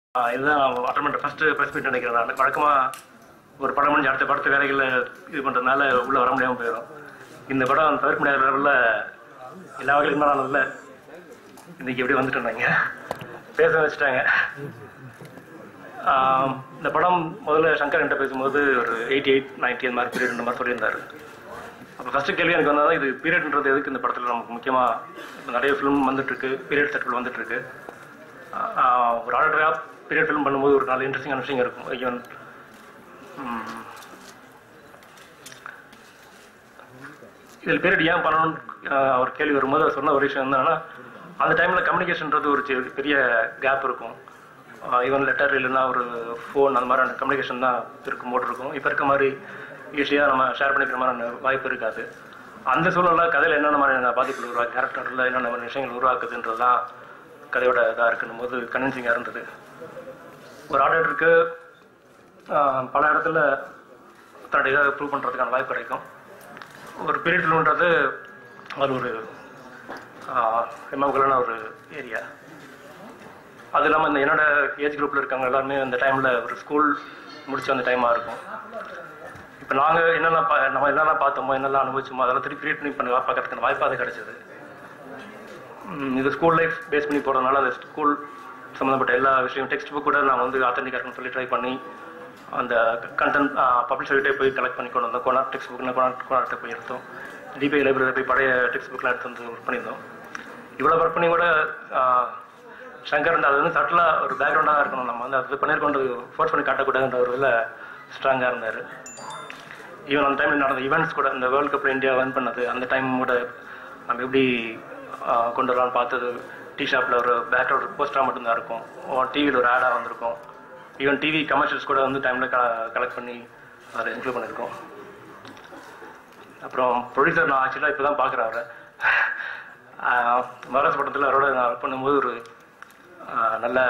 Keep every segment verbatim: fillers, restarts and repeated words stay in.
இதுதான் அட்டன் பண்ணுற first press meet நினைக்கிறேன். நான் வழக்கமாக ஒரு படம் முடிஞ்சு அடுத்த படத்தை வேலைகளில் இது பண்ணுறதுனால உள்ளே வர முடியாமல் போயிடும். இந்த படம் தவிர்க்க முடியாத லெவலில் எல்லா வகையிலும் நான் இல்லை. இன்றைக்கி எப்படி வந்துட்டுருந்தாங்க பேச வச்சுட்டாங்க. இந்த படம் முதல்ல சங்கர் என்கிட்ட பேசும்போது ஒரு எயிட்டி எயிட் நைன்ட்டி அந்த மாதிரி பீரியட் இந்த மாதிரி சொல்லியிருந்தார். அப்போ ஃபஸ்ட்டு கேள்வி எனக்கு வந்தால் தான் இது பீரியட்ன்றது எதுக்கு இந்த படத்தில் நமக்கு முக்கியமாக இப்போ நிறைய ஃபிலிம் வந்துட்டுருக்கு, பீரியட் செட்டில் வந்துட்டுருக்கு. ஒரு ஆர்டராக பீரியட் ஃபிலிம் பண்ணும்போது ஒரு நாலு இன்ட்ரெஸ்டிங்கான விஷயம் இருக்கும். ஈவன் இதில் பீரியட் ஏன் பண்ணணும்னு அவர் கேள்வி வரும்போது அவர் சொன்ன ஒரு விஷயம் என்னன்னா, அந்த டைமில் கம்யூனிகேஷன்றது ஒரு பெரிய கேப் இருக்கும். ஈவன் லெட்டர் இல்லைன்னா ஒரு ஃபோன் அந்த மாதிரியான கம்யூனிகேஷன் தான் இருக்கும் போட்டு இருக்கும். இப்போ இருக்க மாதிரி ஈஸியாக நம்ம ஷேர் பண்ணிக்கிற மாதிரியான வாய்ப்பு இருக்காது. அந்த சூழலில் கதையில் என்னென்ன மாதிரியான பாதிப்புகள் உருவாக்கு, கேரக்டரில் என்னென்ன மாதிரி விஷயங்கள் உருவாக்குதுன்றது தான் கதையோட இதாக இருக்குன்னும் போது கன்வின்சிங்காக இருந்தது. ஒரு ஆர்டருக்கு பல இடத்துல தன்னுடைய இதாக ப்ரூவ் பண்ணுறதுக்கான வாய்ப்பு கிடைக்கும். ஒரு பீரியட் ஃபிலிம்ன்றது அது ஒரு எமோகலான ஒரு ஏரியா. அது இல்லாமல் இந்த என்னோட ஏஜ் குரூப்பில் இருக்கவங்க எல்லாருமே அந்த டைமில் ஒரு ஸ்கூல் முடிச்ச அந்த டைமாக இருக்கும். இப்போ நாங்கள் என்னெல்லாம் பா நம்ம என்னெல்லாம் பார்த்தோமோ என்னெல்லாம் அனுபவிச்சோமோ அதெல்லாம் திருப்பி கிரியேட் பண்ணி பண்ணி பார்க்கறதுக்கான வாய்ப்பு அது கிடச்சிது. இது ஸ்கூல் லைஃப் பேஸ் பண்ணி போகிறதுனால அந்த ஸ்கூல் சம்மந்தப்பட்ட எல்லா விஷயம் டெக்ஸ்ட் புக் கூட நாங்கள் வந்து ஆத்தென்டிக்காக இருக்குன்னு சொல்லி ட்ரை பண்ணி அந்த கண்டென்ட் பப்ளிஷர்கிட்டே போய் கலெக்ட் பண்ணி கொண்டு வந்தோம். கோனா டெக்ஸ்ட் புக்னா கோனா கோனார்கிட்ட போய் எடுத்தோம். டிபிஐ லைப்ரரியில் போய் பழைய டெக்ஸ்ட் புக்லாம் எடுத்து வந்து ஒர்க் பண்ணியிருந்தோம். இவ்வளோ ஒர்க் பண்ணி கூட சங்கர் வந்து அது வந்து சட்டிலாக ஒரு பேக்ரவுண்டாக தான் இருக்கணும். நம்ம வந்து அது பண்ணியிருக்கோண்டு ஃபோர்ஸ் பண்ணி காட்டக்கூடாதுன்ற ஒரு இதில் ஸ்ட்ராங்காக இருந்தார். ஈவன் அந்த டைமில் நடந்த ஈவெண்ட்ஸ் கூட இந்த வேர்ல்டு கப்பில் இந்தியா வின் பண்ணது அந்த டைம் கூட நம்ம எப்படி கொண்டு வரலான்னு பார்த்தது. டீ ஷாப்பில் ஒரு பேக்ரவுண்ட் போஸ்டராக மட்டும்தான் இருக்கும், டிவியில் ஒரு ஆடாக வந்திருக்கும். ஈவன் டிவி கமர்ஷியல்ஸ் கூட வந்து டைமில் க கலெக்ட் பண்ணி அதை இன்க்ளூட் பண்ணியிருக்கோம். அப்புறம் ப்ரொடியூசர் நான் ஆக்சுவலாக இப்போ தான் பார்க்குறேன் அவரை. மகாராஜ் படத்தில் அவரோட நான் ஒர்க் பண்ணும்போது ஒரு நல்ல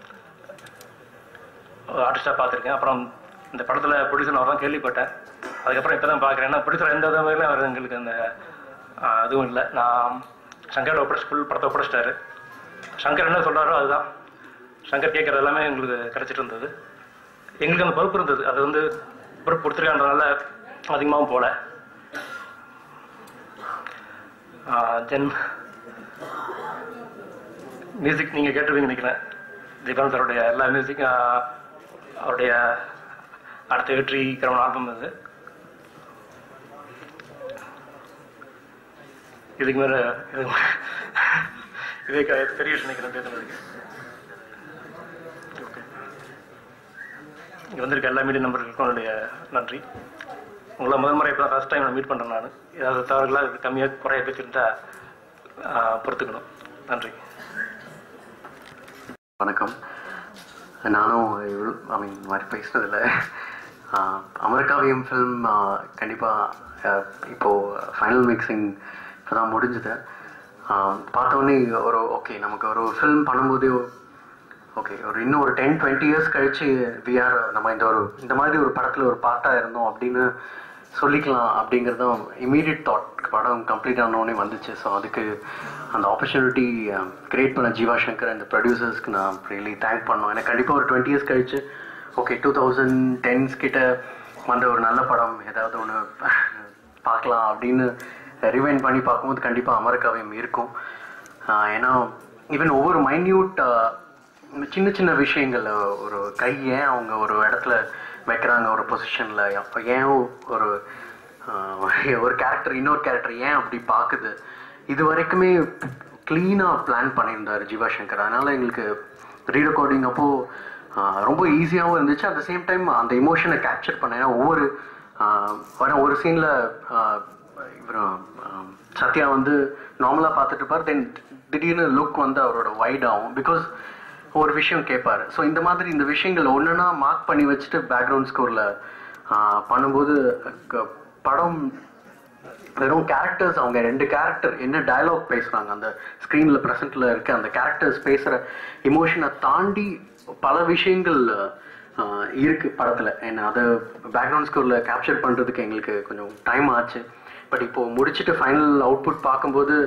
ஆர்டிஸ்டாக பார்த்துருக்கேன். அப்புறம் இந்த படத்தில் ப்ரொடியூசர் அவர் தான் கேள்விப்பட்டேன். அதுக்கப்புறம் இப்போ தான் பார்க்குறேன். ஏன்னா ப்ரொடியூசர் எந்த விதமாதிரியும் அவர் எங்களுக்கு அந்த அதுவும் இல்லை. நான் சங்கரோட ஒப்படைச்சு ஃபுல் படத்தை ஒப்படைச்சிட்டாரு. சங்கர் என்ன சொல்கிறாரோ அதுதான் சங்கர் கேட்குறது எல்லாமே எங்களுக்கு கிடச்சிட்டு இருந்தது. எங்களுக்கு அந்த பொறுப்பு இருந்தது. அது வந்து பொறுப்பு கொடுத்துருக்கான்றதுனால அதிகமாகவும் போகல. தென் மியூசிக் நீங்கள் கேட்டுருவீங்க நினைக்கிறேன். தீபான் சாருடைய எல்லா மியூசிக் அவருடைய அடுத்த வெற்றிக்கிற ஆல்பம் இது. இதுக்கு மேலே இது இதே பெரிய விஷயம் நினைக்கிறேன் பேசுனதுக்கு. ஓகே, இங்கே வந்திருக்க எல்லா மீடியா நம்பர்களுக்கும் என்னுடைய நன்றி. உங்களை முதல் முறை இப்போ தான் ஃபஸ்ட் டைம் நான் மீட் பண்ணுறேன். நான் ஏதாவது தவறுகளாக கம்மியாக குறைய பேசியிருந்தா பொறுத்துக்கணும். நன்றி. வணக்கம். நானும் ஐ மீன் இந்த மாதிரி பேசுனதில்லை. அமர காவியம் ஃபில்ம் கண்டிப்பாக இப்போது ஃபைனல் மிக்சிங் இப்போ தான் முடிஞ்சுது. பார்த்தோன்னே ஒரு ஓகே நமக்கு ஒரு ஃபில்ம் பண்ணும்போதே ஓகே ஒரு இன்னும் ஒரு டென் டுவெண்ட்டி இயர்ஸ் கழித்து விஆர் நம்ம இந்த ஒரு இந்த மாதிரி ஒரு படத்தில் ஒரு பார்ட்டாக இருந்தோம் அப்படின்னு சொல்லிக்கலாம் அப்படிங்கிறதும் இமீடியட் தாட் படம் கம்ப்ளீட் ஆனோடனே வந்துச்சு. ஸோ அதுக்கு அந்த ஆப்பர்ச்சுனிட்டி கிரியேட் பண்ண ஜீவா சங்கர் அந்த ப்ரொடியூசர்ஸ்க்கு நான் ரியலி தேங்க் பண்ணோம். எனக்கு கண்டிப்பாக ஒரு டுவெண்ட்டி இயர்ஸ் கழிச்சு ஓகே டூ தௌசண்ட் டென்ஸ் கிட்ட வந்த ஒரு நல்ல படம் ஏதாவது ஒன்று பார்க்கலாம் அப்படின்னு ரிவைண்ட் பண்ணி பார்க்கும்போது கண்டிப்பாக அமர காவியம் இருக்கும். ஏன்னா ஈவன் ஒவ்வொரு மைன்யூட் சின்ன சின்ன விஷயங்கள், ஒரு கை ஏன் அவங்க ஒரு இடத்துல வைக்கிறாங்க ஒரு பொசிஷனில், அப்போ ஏன் ஒரு ஒரு கேரக்டர் இன்னொரு கேரக்டர் ஏன் அப்படி பார்க்குது, இது வரைக்குமே க்ளீனாக பிளான் பண்ணியிருந்தார் ஜீவா சங்கர். அதனால் எங்களுக்கு ரீரெக்கார்டிங் அப்போது ரொம்ப ஈஸியாகவும் இருந்துச்சு. அட் த சேம் டைம் அந்த இமோஷனை கேப்சர் பண்ண. ஏன்னா ஒவ்வொரு வர ஒரு சீனில் இவர் சத்யா வந்து நார்மலாக பார்த்துட்டு இருப்பார். தென் திடீர்னு லுக் வந்து அவரோட வைட் ஆகும். பிகாஸ் ஒரு விஷயம் கேட்பார். ஸோ இந்த மாதிரி இந்த விஷயங்கள் ஒன்றுனா மார்க் பண்ணி வச்சுட்டு பேக்ரவுண்ட் ஸ்கோரில் பண்ணும்போது படம் வெறும் கேரக்டர்ஸ், அவங்க ரெண்டு கேரக்டர் என்ன டயலாக் பேசுகிறாங்க அந்த ஸ்க்ரீனில் ப்ரெசென்ட்டில் இருக்க அந்த கேரக்டர்ஸ் பேசுகிற இமோஷனை தாண்டி பல விஷயங்கள் இருக்குது படத்தில். என்ன அதை பேக்ரவுண்ட் ஸ்கோரில் கேப்சர் பண்ணுறதுக்கு எங்களுக்கு கொஞ்சம் டைம் ஆச்சு. பட் இப்போது முடிச்சுட்டு ஃபைனல் அவுட்புட் பார்க்கும்போது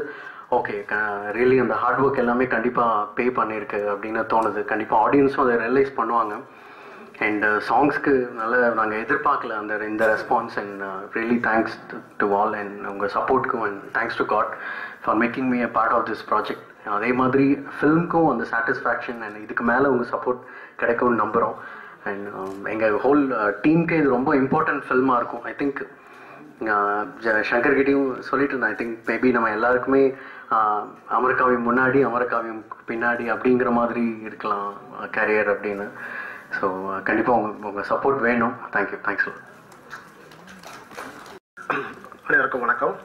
ஓகே ரியலி அந்த ஹார்ட் ஒர்க் எல்லாமே கண்டிப்பாக பே பண்ணியிருக்கு அப்படின்னு தோணுது. கண்டிப்பாக ஆடியன்ஸும் அதை ரியலைஸ் பண்ணுவாங்க. அண்ட் சாங்ஸ்க்கு நல்ல நாங்கள் எதிர்பார்க்கல அந்த இந்த response. And really thanks to all and உங்கள் சப்போர்ட்க்கும் and thanks to God for making me a part of this project. அதே மாதிரி ஃபில்முக்கும் அந்த சாட்டிஸ்ஃபேக்ஷன் அண்ட் இதுக்கு மேலே உங்கள் சப்போர்ட் கிடைக்கும்னு நம்புகிறோம். அண்ட் எங்கள் ஹோல் டீமுக்கே இது ரொம்ப இம்பார்ட்டன்ட் ஃபில்மாக இருக்கும். ஐ திங்க் சங்கர்கிட்டையும் சொல்லிட்டு இருந்தேன், ஐ திங்க் மேபி நம்ம எல்லாருக்குமே அமர காவியம் முன்னாடி அமர காவியம் பின்னாடி அப்படிங்கிற மாதிரி இருக்கலாம் கேரியர் அப்படின்னு. ஸோ கண்டிப்பாக உங்கள் உங்கள் சப்போர்ட் வேணும். தேங்க்யூ. தேங்க்ஸ். அனைவருக்கும் வணக்கம்.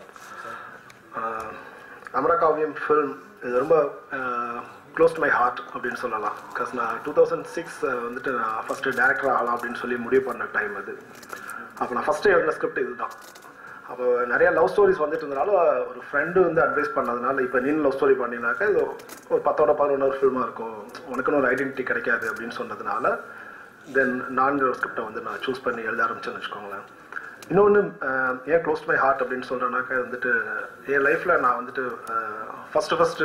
அமர காவியம் ஃபில்ம் இது ரொம்ப க்ளோஸ் டு மை ஹார்ட் அப்படின்னு சொல்லலாம். பிகாஸ் நான் டூ தௌசண்ட் சிக்ஸ் வந்துட்டு நான் ஃபஸ்ட்டு டேரக்டர் ஆகலாம் அப்படின்னு சொல்லி முடிவு பண்ண டைம் அது. அப்போ நான் ஃபஸ்ட்டு எழுதின ஸ்கிரிப்ட் இதுதான். அப்போ நிறைய லவ் ஸ்டோரிஸ் வந்துட்டு இருந்தனால ஒரு ஃப்ரெண்டு வந்து அட்வைஸ் பண்ணதுனால இப்போ நீ லவ் ஸ்டோரி பண்ணினாக்கா இது ஒரு பத்தோட பதினொன்று ஃபில்மாக இருக்கும், உனக்குன்னு ஒரு ஐடென்டிட்டி கிடைக்காது அப்படின்னு சொன்னதுனால தென் நான்கு ஸ்கிரிப்டை வந்து நான் சூஸ் பண்ணி எழுத ஆரம்பிச்சேன்னு வச்சுக்கோங்களேன். இன்னொன்று ஏன் க்ளோஸ் மை ஹார்ட் அப்படின்னு சொல்கிறேன்னாக்கா வந்துட்டு என் லைஃப்பில் நான் வந்துட்டு ஃபஸ்ட்டு ஃபஸ்ட்டு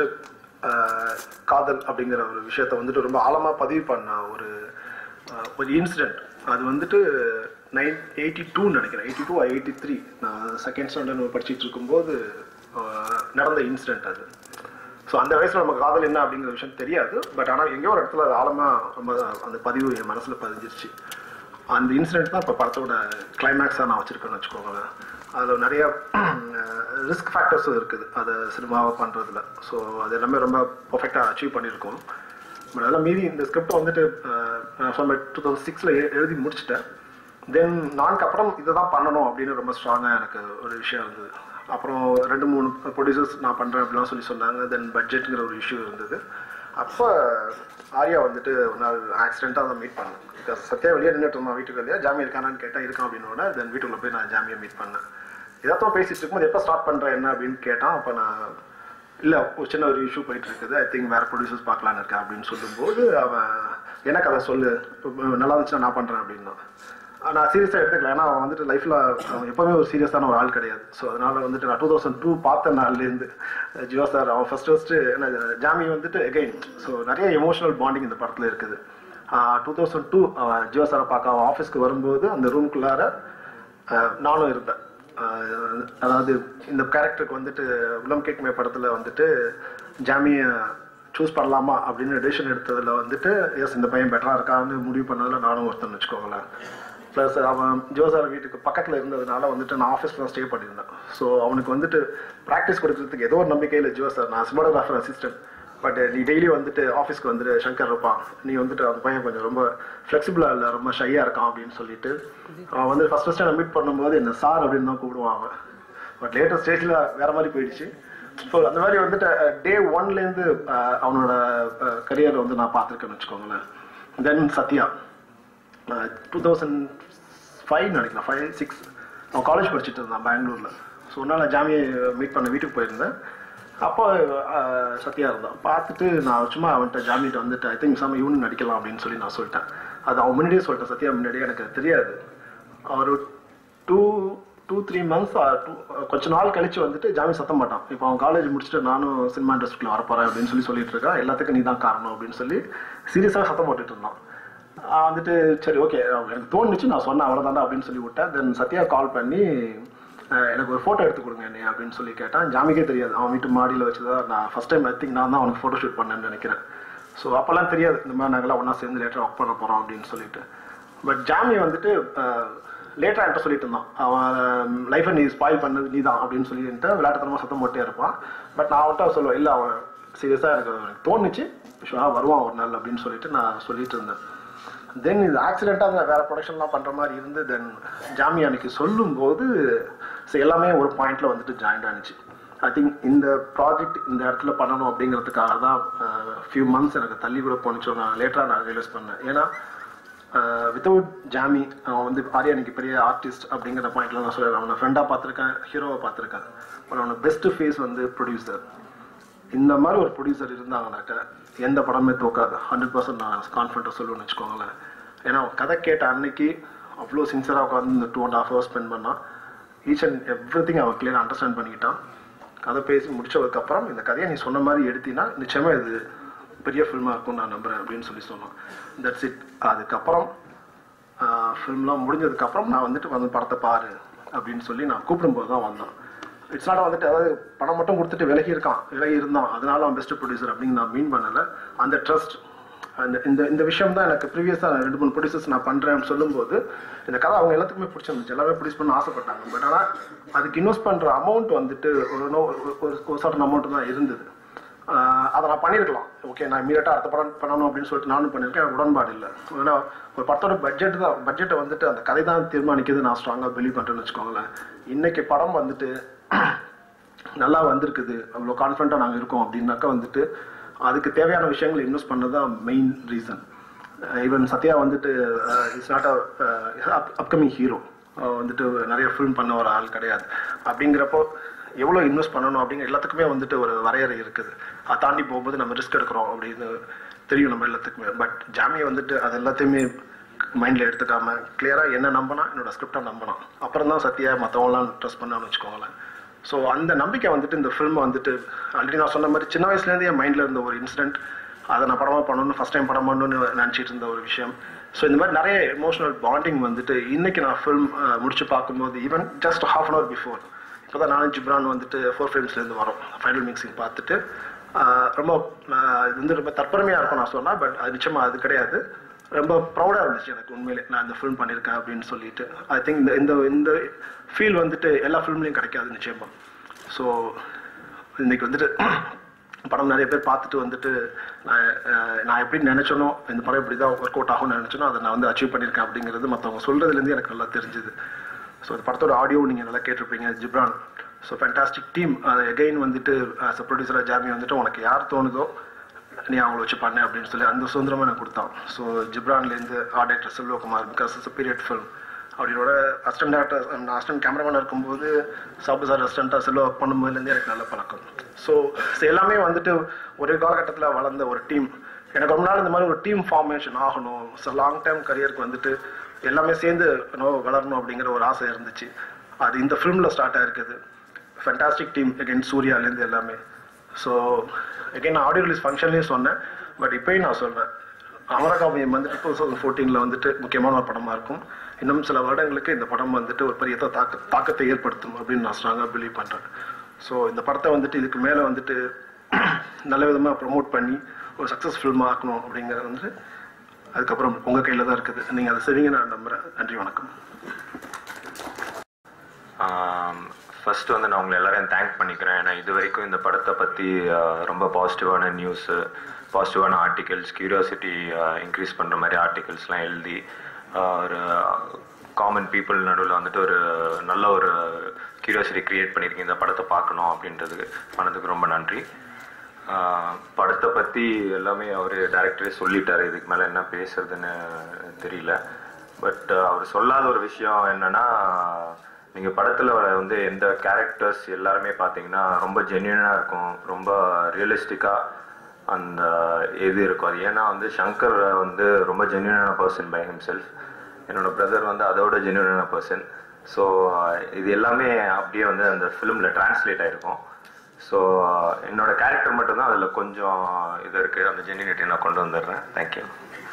காதல் அப்படிங்கிற ஒரு விஷயத்த வந்துட்டு ரொம்ப ஆழமாக பதிவு பண்ண ஒரு ஒரு இன்சிடெண்ட். அது வந்துட்டு நைன் எயிட்டி டூன்னு நினைக்கிறேன், எயிட்டி டூ எயிட்டி த்ரீ நான் செகண்ட் ஸ்டாண்டர்ட் படிச்சுட்டு இருக்கும்போது நடந்த இன்சிடெண்ட் அது. ஸோ அந்த வயசில் நமக்கு காதல் என்ன அப்படிங்கிற விஷயம் தெரியாது. பட் ஆனால் எங்கேயோ ஒரு இடத்துல அது ஆழமாக ரொம்ப அந்த பதிவு என் மனசில் பதிஞ்சிருச்சு. அந்த இன்சிடெண்ட் தான் இப்போ படத்தோட கிளைமேக்ஸாக நான் வச்சுருக்கேன்னு வச்சுக்கோங்களேன். அதில் நிறைய ரிஸ்க் ஃபேக்டர்ஸும் இருக்குது அதை சினிமாவை பண்ணுறதுல. ஸோ அது எல்லாமே ரொம்ப பர்ஃபெக்டாக அச்சீவ் பண்ணியிருக்கோம். பட் அதெல்லாம் மீறி இந்த ஸ்கிரிப்டை வந்துட்டு சொன்ன டூ தௌசண்ட் சிக்ஸில் எழுதி முடிச்சுட்டேன். தென் நான்கு அப்புறம் இதை தான் பண்ணணும் அப்படின்னு ரொம்ப ஸ்ட்ராங்காக எனக்கு ஒரு விஷயம் இருந்தது. அப்புறம் ரெண்டு மூணு ப்ரொடியூசர்ஸ் நான் பண்ணுறேன் அப்படிலாம் சொல்லி சொன்னாங்க. தென் பட்ஜெட்டுங்கிற ஒரு இஷ்யூ இருந்தது. அப்போ ஆர்யா வந்துட்டு ஒரு நாள் ஆக்சிடெண்ட்டாக தான் மீட் பண்ணேன். பிகாஸ் சத்யா வெளியே நின்றுட்டு இருந்தான் வீட்டுக்கு இல்லையா, ஜாமி இருக்கானான்னு கேட்டால் இருக்கான் அப்படின்னோட தென் வீட்டுக்குள்ளே போய் நான் ஜாமியை மீட் பண்ணேன். இதாத்தான் பேசிட்டு இருக்கும்போது எப்போ ஸ்டார்ட் பண்ணுறேன் என்ன அப்படின்னு கேட்டான். அப்போ நான் இல்லை ஒரு சின்ன ஒரு இஷ்யூ போயிட்டு இருக்குது, ஐ திங்க் வேறு ப்ரொடியூசர்ஸ் பார்க்கலான்னு இருக்கேன் அப்படின்னு சொல்லும்போது அவன் எனக்கு அதை சொல்லு, நல்லா இருந்துச்சுன்னா நான் பண்ணுறேன் அப்படின்னா. நான் சீரியஸாக எடுத்துக்கல, ஏன்னா அவன் வந்துட்டு லைஃப்பில் அவன் எப்போவுமே ஒரு சீரியஸான ஒரு ஆள் கிடையாது. ஸோ அதனால் வந்துட்டு நான் டூ தௌசண்ட் டூ பார்த்த நாள்லேருந்து ஜிவா சார் அவன் ஃபஸ்ட்டு ஃபஸ்ட்டு என்ன ஜாமி வந்துட்டு எகெயின் ஸோ நிறைய எமோஷனல் பாண்டிங் இந்த படத்தில் இருக்குது. டூ தௌசண்ட் டூ அவன் ஜிவா சாரை பார்க்க அவன் ஆஃபீஸ்க்கு வரும்போது அந்த ரூம்குள்ளார நானும் இருந்தேன். அதாவது இந்த கேரக்டருக்கு வந்துட்டு உலம் கேட்குமே படத்தில் வந்துட்டு ஜாமியை சூஸ் பண்ணலாமா அப்படின்னு டெசிஷன் எடுத்ததில் வந்துட்டு எஸ் இந்த பையன் பெட்டராக இருக்கான்னு முடிவு பண்ணதில் நானும் ஒருத்தன் வச்சுக்கோங்களேன். ப்ளஸ் அவன் ஜோசார் வீட்டுக்கு பக்கத்தில் இருந்ததுனால வந்துட்டு நான் ஆஃபீஸில் தான் ஸ்டே பண்ணியிருந்தேன். ஸோ அவனுக்கு வந்துட்டு ப்ராக்டிஸ் கொடுக்கறதுக்கு ஏதோ ஒரு நம்பிக்கையில் ஜிவா சார் நான் சினிமாட்டோகிராஃபர் அசிஸ்டன்ட், பட் நீ டெய்லி வந்துட்டு ஆஃபீஸ்க்கு வந்துட்டு சங்கர் இருப்பான், நீ வந்துட்டு அந்த பையன் கொஞ்சம் ரொம்ப ஃப்ளெக்சிபிளாக இல்லை, ரொம்ப ஷையாக இருக்கான் அப்படின்னு சொல்லிட்டு அவன் வந்து ஃபஸ்ட் ஃபஸ்ட்டு நான் மீட் பண்ணும்போது என்ன சார் அப்படின்னு தான் கூப்பிடுவான் அவன். பட் லேட்டர் ஸ்டேஜில் வேறு மாதிரி போயிடுச்சு. ஸோ அந்த மாதிரி வந்துட்டு டே ஒன்லேருந்து அவனோட கரியரை வந்து நான் பார்த்துருக்கேன்னு வச்சுக்கோங்களேன். Then Sathya two thousand five நினைக்கிறேன், ஃபைவ் சிக்ஸ் அவன் காலேஜ் படிச்சுட்டு இருந்தான் பெங்களூரில். ஸோ ஒன்றால் நான் ஜாமியை மீட் பண்ண வீட்டுக்கு போயிருந்தேன். அப்போ சத்யா இருந்தான். பார்த்துட்டு நான் சும்மா அவன்கிட்ட ஜாமிகிட்ட வந்துட்டு ஐ திங்க் சாமி இவனு நடிக்கலாம் அப்படின்னு சொல்லி நான் சொல்லிட்டேன். அது அவன் முன்னாடியே சொல்லிட்டேன், சத்யா முன்னாடியே எனக்கு தெரியாது. அவர் two two three months two கொஞ்சம் நாள் கழிச்சு வந்துட்டு ஜாமி சத்தம் மாட்டான். இப்போ அவன் காலேஜ் முடிச்சுட்டு நானும் சினிமா இண்டஸ்ட்ரியில் வரப்போறேன் அப்படின்னு சொல்லி சொல்லிட்டு இருக்கான், எல்லாத்துக்கும் நீ தான் காரணம் அப்படின்னு சொல்லி சீரியஸாக சத்தம் போட்டுட்டு இருந்தான். வந்துட்டு சரி ஓகே எனக்கு தோணுச்சு, நான் சொன்னேன் அவ்வளோதாண்டா அப்படின்னு சொல்லி விட்டேன். தென் சத்யா கால் பண்ணி எனக்கு ஒரு ஃபோட்டோ எடுத்து கொடுங்க என்ன அப்படின்னு சொல்லி கேட்டான். ஜாமிக்கே தெரியாது, அவன் வீட்டு மாடியில் வச்சு தான் நான் ஃபஸ்ட் டைம் ஐ திங்க் நான் தான் அவனுக்கு ஃபோட்டோ ஷூட் பண்ணேன்னு நினைக்கிறேன். ஸோ அப்போல்லாம் தெரியாது இந்த மாதிரி நாங்கள்லாம் ஒன்றா சேர்ந்து லேட்டராக ஒர்க் பண்ண போகிறோம் அப்படின்னு சொல்லிட்டு. பட் ஜாமி வந்துட்டு லேட்டராக என்கிட்ட சொல்லிட்டு இருந்தான், அவன் லைஃப்பை நீ ஸ்பாயில் பண்ணது நீ தான் அப்படின்னு சொல்லிட்டு விளையாட்டுத்தனமாக சத்தம் போட்டே இருப்பான். பட் நான் அவன்கிட்ட சொல்லுவேன் இல்லை அவன் சீரியஸாக எனக்கு எனக்கு தோணுச்சு ஷுவராக வருவான் ஒரு நாள் அப்படின்னு சொல்லிட்டு நான் சொல்லிட்டு இருந்தேன். தென் இது ஆக்சிடெண்ட்டாக வேறு ப்ரொடக்ஷன்லாம் பண்ணுற மாதிரி இருந்து தென் ஜாமி அன்னைக்கு சொல்லும்போது ஸோ எல்லாமே ஒரு பாயிண்டில் வந்துட்டு ஜாயின்ட் ஆனிச்சு. ஐ திங்க் இந்த ப்ராஜெக்ட் இந்த இடத்துல பண்ணணும் அப்படிங்கிறதுக்காக தான் ஃபியூ மந்த்ஸ் எனக்கு தள்ளி கூட போனிச்சோ நான் லேட்டராக நான் ரியலைஸ் பண்ணேன். ஏன்னா வித்தவுட் ஜாமி அவன் வந்து ஆர்யா அன்னைக்கு பெரிய ஆர்டிஸ்ட் அப்படிங்கிற பாயிண்ட்ல நான் சொல்லுவேன். அவனை ஃப்ரெண்டாக பார்த்துருக்கேன், ஹீரோவை பார்த்துருக்கேன், பட் அவனோட பெஸ்ட் ஃபேஸ் வந்து ப்ரொடியூசர். இந்த மாதிரி ஒரு ப்ரொடியூசர் இருந்தாங்கனாக்கா எந்த படமே தோக்காது, ஹண்ட்ரட் பர்சன்ட் நான் கான்ஃபிடண்ட்டாக சொல்லுவேன்னு வச்சுக்கோங்களேன். ஏன்னா கதை கேட்ட அன்னைக்கு அவ்வளோ சின்சியராக உட்காந்து இந்த two and half hours spend பண்ணால் ஈச் அண்ட் எவ்ரி திங் அவன் கிளியராக அண்டர்ஸ்டாண்ட் பண்ணிக்கிட்டான். கதை பேசி முடிச்சதுக்கப்புறம் இந்த கதையை நீ சொன்ன மாதிரி எடுத்தினா நிச்சயமாக இது பெரிய ஃபில்மாக இருக்கும்னு நான் நம்புகிறேன் அப்படின்னு சொல்லி சொன்னோம். That's it. அதுக்கப்புறம் ஃபில்ம்லாம் முடிஞ்சதுக்கப்புறம் நான் வந்துட்டு வந்து படத்தை பாரு அப்படின்னு சொல்லி நான் கூப்பிடும்போது தான் வந்தேன். இட்ஸ் நாட் வந்துட்டு அதாவது படம் மட்டும் கொடுத்துட்டு விலகி இருக்கான் விலகி இருந்தான் அதனால அவன் பெஸ்ட் ப்ரொடியூசர் அப்படின்னு நான் மீன் பண்ணலை. அந்த ட்ரஸ்ட் அந்த இந்த இந்த விஷயம் தான் எனக்கு ப்ரீவியஸாக ரெண்டு மூணு ப்ரொடியூசர்ஸ் நான் பண்ணுறேன்னு சொல்லும்போது இந்த கதை அவங்க எல்லாத்துக்குமே பிடிச்சிருந்துச்சு, எல்லாமே ப்ரொடியூஸ் பண்ண ஆசைப்பட்டாங்க. பட் ஆனால் அதுக்கு இன்வெஸ்ட் பண்ணுற அமௌண்ட் வந்துட்டு ஒரு ஒரு ஒரு சர்டன் அமௌண்ட் தான் இருந்தது. அதை நான் பண்ணியிருக்கலாம். ஓகே, நான் இமீடியட்டாக அடுத்த படம் பண்ணணும் அப்படின்னு சொல்லிட்டு நானும் பண்ணியிருக்கேன். எனக்கு உடன்பாடு இல்லை. ஏன்னா ஒரு படத்தோட பட்ஜெட் தான் பட்ஜெட்டை வந்துட்டு அந்த கதை தான் தீர்மானிக்குது நான் ஸ்ட்ராங்காக பிலீவ் பண்ணுறேன்னு வச்சுக்கோங்களேன். இன்றைக்கி படம் வந்துட்டு நல்லா வந்திருக்குது, அவ்வளோ கான்ஃபிடண்ட்டாக நாங்கள் இருக்கோம் அப்படின்னாக்கா வந்துட்டு அதுக்கு தேவையான விஷயங்களை இன்வெஸ்ட் பண்ணது தான் மெயின் ரீசன். ஈவன் சத்யா வந்துட்டு it's not a upcoming hero, வந்துட்டு நிறைய ஃபிலிம் பண்ண ஒரு ஆள் கிடையாது. அப்படிங்கிறப்போ எவ்வளோ இன்வெஸ்ட் பண்ணணும் அப்படிங்கிற எல்லாத்துக்குமே வந்துட்டு ஒரு வரையறை இருக்குது. அதை தாண்டி போகும்போது நம்ம ரிஸ்க் எடுக்கிறோம் அப்படின்னு தெரியும் நம்ம எல்லாத்துக்குமே. பட் ஜாமியை வந்துட்டு அது எல்லாத்தையுமே மைண்டில் எடுத்துக்காமல் கிளியராக என்ன நம்பினா என்னோட ஸ்கிரிப்டை நம்பினான். அப்புறம் தான் சத்யா மற்றவங்களாம் ட்ரஸ்ட் பண்ணான்னு வச்சுக்கோங்களேன். ஸோ அந்த நம்பிக்கை வந்துட்டு இந்த ஃபில்ம் வந்துட்டு ஆல்ரெடி நான் சொன்ன மாதிரி சின்ன வயசுலேருந்தே என் மைண்டில் இருந்த ஒரு இன்சிடென்ட், அதை நான் படமாக பண்ணணும்னு ஃபஸ்ட் டைம் படம் பண்ணணும்னு நினச்சிட்டு இருந்த ஒரு விஷயம். ஸோ இந்த மாதிரி நிறைய எமோஷனல் பாண்டிங் வந்துட்டு இன்றைக்கி நான் ஃபில்ம் முடிச்சு பார்க்கும்போது even just half an hour before இப்போ தான் நானும் ஜிப்ரான் வந்துட்டு ஃபோர் ஃபிலிம்ஸ்லேருந்து வரோம். ஃபைனல் மிக்சிங் பார்த்துட்டு ரொம்ப இது வந்து ரொம்ப தற்பெருமையாக இருக்கும் நான் சொன்னேன். பட் அது நிச்சயமாக அது கிடையாது. ரொம்ப ப்ரௌடாக இருந்துச்சு எனக்கு உண்மையிலே நான் இந்த ஃபிலிம் பண்ணியிருக்கேன் அப்படின்னு சொல்லிட்டு. ஐ திங்க் இந்த இந்த இந்த ஃபீல் வந்துட்டு எல்லா ஃபிலிம்லேயும் கிடைக்காது நிச்சயமாக. ஸோ இன்றைக்கி வந்துட்டு படம் நிறைய பேர் பார்த்துட்டு வந்துட்டு நான் நான் எப்படி நினச்சனோ இந்த படம் இப்படி தான் ஒர்க் அவுட் ஆகும்னு நினச்சனோ அதை நான் வந்து அச்சீவ் பண்ணியிருக்கேன் அப்படிங்கிறது மற்றவங்க சொல்கிறதுலேருந்து எனக்கு நல்லா தெரிஞ்சுது. ஸோ அந்த படத்தோட ஆடியோ நீங்கள் நல்லா கேட்டிருப்பீங்க. Ghibran so fantastic team. அது எகெயின் வந்துட்டு ஆஸ் அ ப்ரொடியூசராக ஜாமி வந்துட்டு உனக்கு யார் தோணுதோ நீ அவங்கள வச்சு பண்ண அப்படின்னு சொல்லி அந்த சுதந்திரமாக எனக்கு கொடுத்தான். ஸோ ஜிப்ரான்லேருந்து art director Selvakumar, because it's a period film. அப்படியோட அசிஸ்டன்ட் டேரக்டர் அசிஸ்டன்ட் கேமராமேனாக இருக்கும்போது சாப்பு சார் அசிஸ்டண்ட்டாக செல்வ ஒர்க் பண்ணும்போதுலேருந்து எனக்கு நல்ல பழக்கம். ஸோ எல்லாமே வந்துட்டு ஒரே காலகட்டத்தில் வளர்ந்த ஒரு டீம். எனக்கு ரொம்ப நாள் இந்த மாதிரி ஒரு டீம் ஃபார்மேஷன் ஆகணும், ஸோ லாங் டைம் கரியருக்கு வந்துட்டு எல்லாமே சேர்ந்து நோ வளரணும் அப்படிங்கிற ஒரு ஆசை இருந்துச்சு. அது இந்த ஃபிலிமில் ஸ்டார்ட் ஆகிருக்குது. ஃபேண்டாஸ்டிக் டீம் எகெயின் சூர்யாலேருந்து எல்லாமே. ஸோ எகெயின் நான் ஆடியோ ரிலீஸ் ஃபங்க்ஷன்லேயும் சொன்னேன். பட் இப்போயும் நான் சொல்கிறேன், அமரா காவியம் வந்துட்டு டூ தௌசண்ட் ஃபோர்டீனில் வந்துட்டு முக்கியமான ஒரு படமாக இருக்கும். இன்னும் சில வருடங்களுக்கு இந்த படம் வந்துட்டு ஒரு பெரிய தாக்க தாக்கத்தை ஏற்படுத்தும் அப்படின்னு நான் ஸ்ட்ராங்காக பிலீவ் பண்ணுறேன். ஸோ இந்த படத்தை வந்துட்டு இதுக்கு மேலே வந்துட்டு நல்ல விதமாக ப்ரொமோட் பண்ணி ஒரு சக்ஸஸ் ஃபில்மாக ஆக்கணும் அப்படிங்கிறது வந்து அதுக்கப்புறம் உங்கள் கையில் தான் இருக்குது. நீங்கள் அதை செய்வீங்க நான் நம்புகிறேன். நன்றி, வணக்கம். ஃபஸ்ட்டு வந்து நான் உங்களை எல்லாரையும் தேங்க் பண்ணிக்கிறேன். ஏன்னா இது வரைக்கும் இந்த படத்தை பற்றி ரொம்ப பாசிட்டிவான நியூஸு, பாசிட்டிவான ஆர்டிகல்ஸ், க்யூரியாசிட்டி இன்க்ரீஸ் பண்ணுற மாதிரி ஆர்டிகல்ஸ்லாம் எழுதி ஒரு காமன் பீப்புள் நடுவில் வந்துட்டு ஒரு நல்ல ஒரு க்யூரியாசிட்டி க்ரியேட் பண்ணியிருக்கீங்க இந்த படத்தை பார்க்கணும் அப்படின்றதுக்கு பண்ணதுக்கு ரொம்ப நன்றி. படத்தை பற்றி எல்லாமே அவர் டைரக்டரே சொல்லிட்டார். இதுக்கு மேலே என்ன பேசுறதுன்னு தெரியல. பட் அவர் சொல்லாத ஒரு விஷயம் என்னென்னா, நீங்கள் படத்தில் வந்து எந்த கேரக்டர்ஸ் எல்லாருமே பார்த்தீங்கன்னா ரொம்ப ஜென்யூனாக இருக்கும், ரொம்ப ரியலிஸ்டிக்காக அந்த இது இருக்கும். அது ஏன்னா வந்து சங்கர் வந்து ரொம்ப ஜென்யூனான பர்சன் பை ஹிம்செல்ஃப். என்னோட பிரதர் வந்து அதோட ஜென்யூனான பர்சன். ஸோ இது எல்லாமே அப்படியே வந்து அந்த ஃபிலிமில் டிரான்ஸ்லேட் ஆகிருக்கும். ஸோ என்னோட கேரக்டர் மட்டும்தான் அதில் கொஞ்சம் இது இருக்குது. அந்த ஜென்யூனிட்டி நான் கொண்டு வந்துடுறேன். தேங்க்யூ.